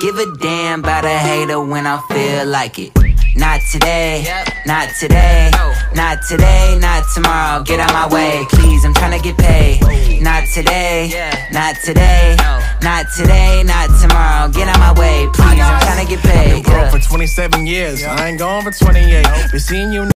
give a damn about a hater when I feel like it. Not today, not today, not today, not tomorrow. Get out my way, please, I'm tryna get paid. Not today, not today, not today, not tomorrow. Get out my way, please, I'm tryna get paid. I've been broke for 27 years, I ain't going for 28. Been seeing you